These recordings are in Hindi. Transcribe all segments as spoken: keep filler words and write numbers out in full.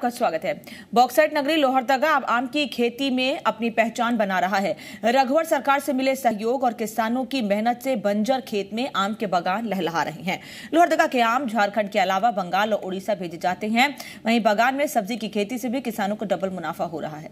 आपका स्वागत है। बॉक्साइट नगरी लोहरदगा अब आम की खेती में अपनी पहचान बना रहा है। रघुवर सरकार से मिले सहयोग और किसानों की मेहनत से बंजर खेत में आम के बागान लहलहा रहे हैं। लोहरदगा के आम झारखंड के अलावा बंगाल और उड़ीसा भेजे जाते हैं। वहीं बागान में सब्जी की खेती से भी किसानों को डबल मुनाफा हो रहा है।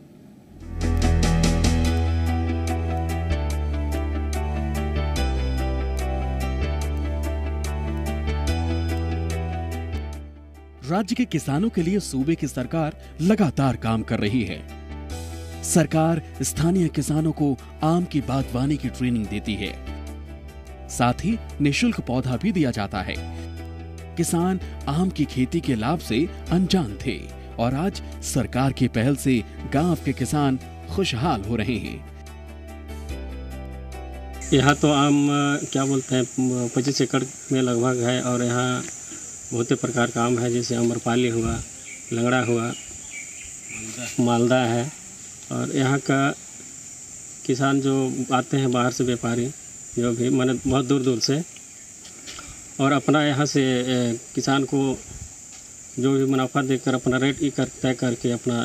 राज्य के किसानों के लिए सूबे की सरकार लगातार काम कर रही है। सरकार स्थानीय किसानों को आम की बागवानी की ट्रेनिंग देती है, साथ ही निशुल्क पौधा भी दिया जाता है। किसान आम की खेती के लाभ से अनजान थे और आज सरकार की पहल से गांव के किसान खुशहाल हो रहे हैं। यहाँ तो आम क्या बोलते हैं पच्चीस एकड़ में लगभग है और यहाँ बहुत ही प्रकार का आम है, जैसे अम्रपाली हुआ, लंगड़ा हुआ, मालदा है। और यहाँ का किसान जो आते हैं बाहर से, व्यापारी जो भी माने बहुत दूर दूर से, और अपना यहाँ से किसान को जो भी मुनाफा देकर अपना रेट ही कर तय करके अपना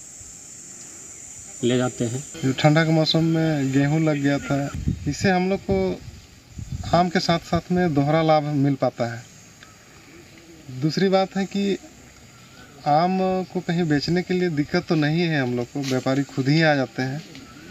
ले जाते हैं। ठंडा के मौसम में गेहूँ लग गया था, इससे हम लोग को आम के साथ साथ में दोहरा लाभ मिल पाता है। दूसरी बात है कि आम को कहीं बेचने के लिए दिक्कत तो नहीं है, हम लोग को व्यापारी खुद ही आ जाते हैं।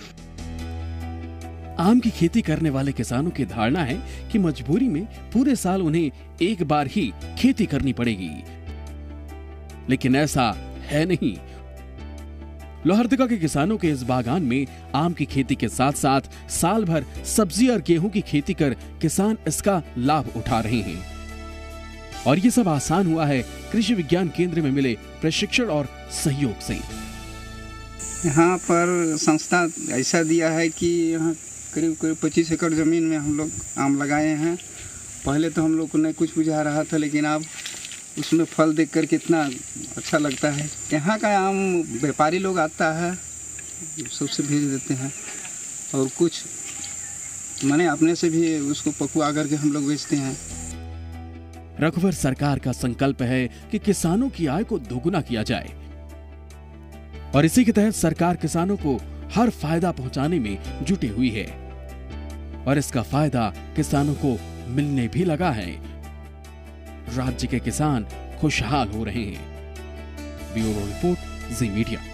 आम की खेती करने वाले किसानों की धारणा है कि मजबूरी में पूरे साल उन्हें एक बार ही खेती करनी पड़ेगी, लेकिन ऐसा है नहीं। लोहरदगा के किसानों के इस बागान में आम की खेती के साथ साथ साल भर सब्जी और गेहूं की खेती कर किसान इसका लाभ उठा रहे हैं। और ये सब आसान हुआ है कृषि विज्ञान केंद्र में मिले प्रशिक्षण और सहयोग से। यहाँ पर संस्था ऐसा दिया है कि यहाँ करीब करीब पच्चीस एकड़ ज़मीन में हम लोग आम लगाए हैं। पहले तो हम लोग को नहीं कुछ बुझा रहा था, लेकिन अब उसमें फल देखकर कितना अच्छा लगता है। यहाँ का आम व्यापारी लोग आता है, सबसे भेज देते हैं, और कुछ मैंने अपने से भी उसको पकुआ करके हम लोग बेचते हैं। रघुवर सरकार का संकल्प है कि किसानों की आय को दोगुना किया जाए, और इसी के तहत सरकार किसानों को हर फायदा पहुंचाने में जुटी हुई है, और इसका फायदा किसानों को मिलने भी लगा है। राज्य के किसान खुशहाल हो रहे हैं। Bureau report, Zee media.